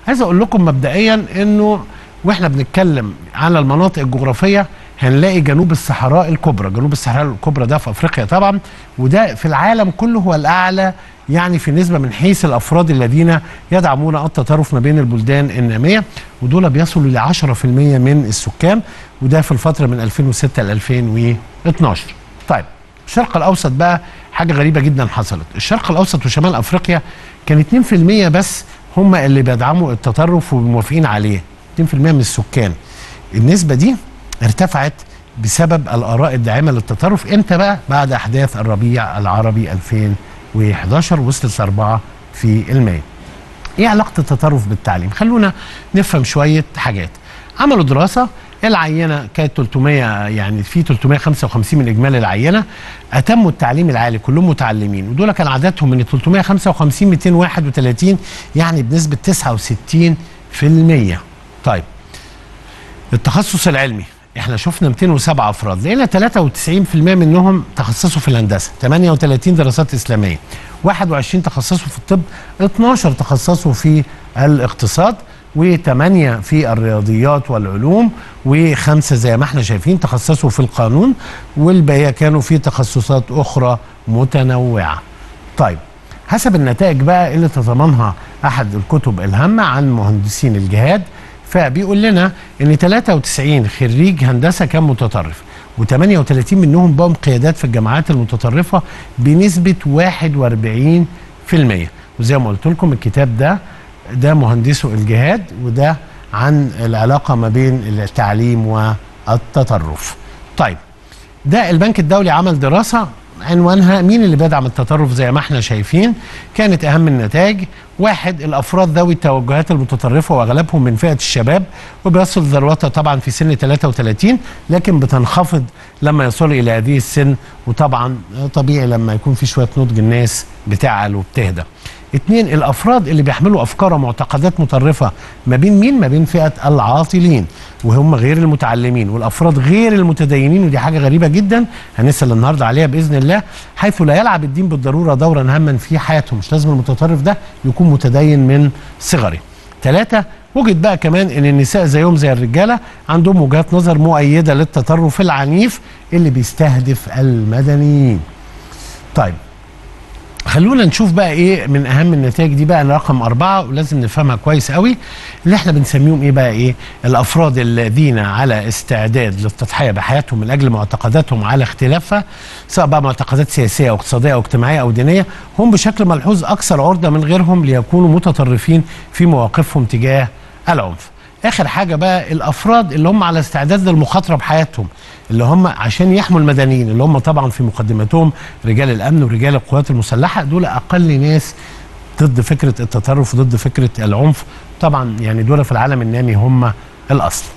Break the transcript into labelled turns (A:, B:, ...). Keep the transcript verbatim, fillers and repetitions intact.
A: عايز اقول لكم مبدئيا انه واحنا بنتكلم على المناطق الجغرافيه هنلاقي جنوب الصحراء الكبرى، جنوب الصحراء الكبرى ده في افريقيا طبعا، وده في العالم كله هو الاعلى يعني في نسبه من حيث الافراد الذين يدعمون التطرف ما بين البلدان الناميه، ودول بيصلوا ل عشرة في المية من السكان، وده في الفتره من ألفين وستة ل ألفين واثناشر. طيب الشرق الاوسط بقى حاجه غريبه جدا حصلت، الشرق الاوسط وشمال افريقيا كان اتنين في المية بس هم اللي بيدعموا التطرف وموافقين عليه، اتنين في المية من السكان. النسبه دي ارتفعت بسبب الاراء الداعمه للتطرف. امتى بقى؟ بعد احداث الربيع العربي ألفين وحداشر وصلت أربعة في المية. ايه علاقه التطرف بالتعليم؟ خلونا نفهم شويه حاجات. عملوا دراسه، العينه كانت ثلاثمية، يعني في ثلاثمية وخمسة وخمسين من اجمالي العينه اتموا التعليم العالي، كلهم متعلمين، ودول كان عددهم من ثلاثمية وخمسة وخمسين مئتين وواحد وثلاثين، يعني بنسبه تسعة وستين في المية. طيب التخصص العلمي احنا شفنا مئتين وسبعة افراد، لقينا ثلاثة وتسعين في المية منهم تخصصوا في الهندسه، ثمانية وثلاثين دراسات اسلاميه، واحد وعشرين تخصصوا في الطب، اثناشر تخصصوا في الاقتصاد، وثمانية في الرياضيات والعلوم، وخمسة زي ما احنا شايفين تخصصوا في القانون، والباقي كانوا في تخصصات اخرى متنوعه. طيب حسب النتائج بقى اللي تضمنها احد الكتب الهامه عن مهندسين الجهاد، فبيقول لنا ان ثلاثة وتسعين خريج هندسه كان متطرف، وثمانية وثلاثين منهم بقوا قيادات في الجامعات المتطرفه بنسبه واحد وأربعين في المية. وزي ما قلت لكم الكتاب ده ده مهندسو الجهاد، وده عن العلاقه ما بين التعليم والتطرف. طيب ده البنك الدولي عمل دراسه عنوانها مين اللي بيدعم التطرف. زي ما احنا شايفين كانت اهم النتائج: واحد، الافراد ذوي التوجهات المتطرفه واغلبهم من فئه الشباب، وبيصل ذروتها طبعا في سن ثلاثة وثلاثين، لكن بتنخفض لما يصل الى هذه السن، وطبعا طبيعي لما يكون في شويه نضج الناس بتعقل وبتهدى. اثنين، الافراد اللي بيحملوا افكار ومعتقدات مطرفه ما بين مين؟ ما بين فئه العاطلين وهم غير المتعلمين، والافراد غير المتدينين، ودي حاجه غريبه جدا هنسال النهارده عليها باذن الله، حيث لا يلعب الدين بالضروره دورا هاما في حياتهم، مش لازم المتطرف ده يكون متدين من صغره. ثلاثة، وجد بقى كمان ان النساء زيهم زي الرجاله عندهم وجهات نظر مؤيده للتطرف العنيف اللي بيستهدف المدنيين. طيب خلونا نشوف بقى ايه من اهم النتائج دي بقى رقم أربعة، ولازم نفهمها كويس قوي، اللي احنا بنسميهم ايه بقى؟ ايه الافراد الذين على استعداد للتضحيه بحياتهم من اجل معتقداتهم على اختلافها، سواء بقى معتقدات سياسيه او اقتصاديه او اجتماعيه او دينيه، هم بشكل ملحوظ اكثر عرضه من غيرهم ليكونوا متطرفين في مواقفهم تجاه العنف. اخر حاجه بقى الافراد اللي هم على استعداد للمخاطره بحياتهم، اللي هم عشان يحموا المدنيين، اللي هم طبعا في مقدمتهم رجال الامن ورجال القوات المسلحه، دول اقل ناس ضد فكره التطرف وضد فكره العنف، طبعا يعني دول في العالم النامي هم الاصل.